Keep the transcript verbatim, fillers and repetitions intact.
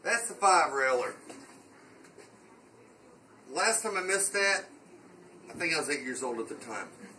That's the five railer. Last time I missed that, I think I was eight years old at the time.